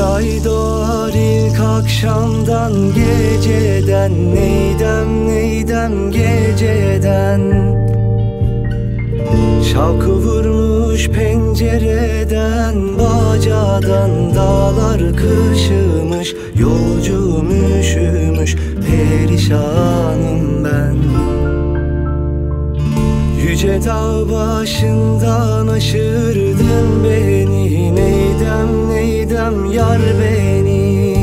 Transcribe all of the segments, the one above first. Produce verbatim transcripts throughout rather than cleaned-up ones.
ay doğar ilk akşamdan, geceden neydem neydem geceden. Şavkı vurmuş pencereden, bacadan dağlar kışımış, yolcum üşümüş, perişanım ben. Yüce dağ başından aşırdın beni, neydem neydem yar beni.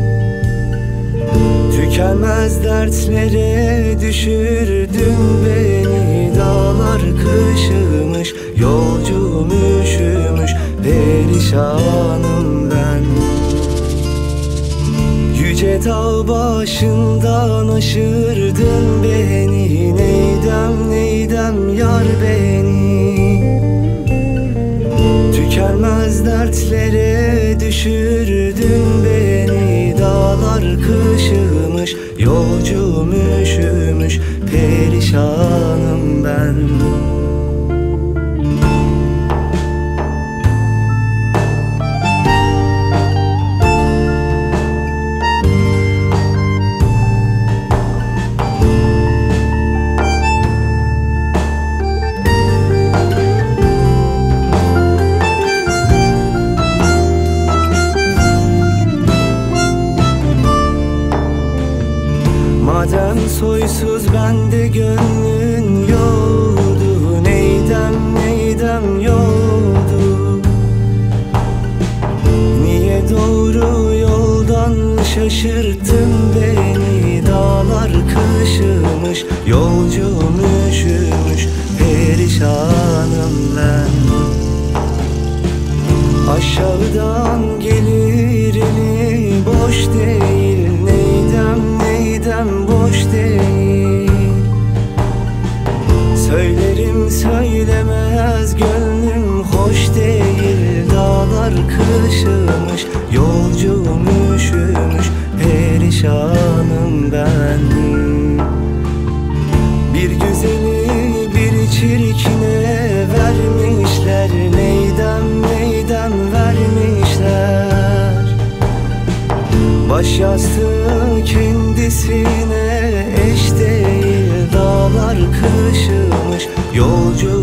Tükenmez dertlere düşürdün beni, dağlar kışımış, yolcum üşümüş, perişanım ben. Yüce dağ başından aşırdın beni, neydem neydem yar beni. Tükenmez dertlere düşürdün beni, dağlar kışımış, yolcum üşümüş, perişanım ben. Madem soysuz bende gönlün yoktu, neydem neydem yoktu. Niye doğru yoldan şaşırttın beni, dağlar kışımış, yolcum üşümüş, perişanım ben. Aşağıdan gelir eli boş değil, neydem neydem boş değil. Söylerim söylemez gönlüm hoş değil, dağlar kışımış, yolcum üşümüş, perişanım ben. Bir güzeli bir çirkine vermişler, neydem neydem vermişler. Baş yastığı kendisine eş değil, dağlar kışımış, yolcu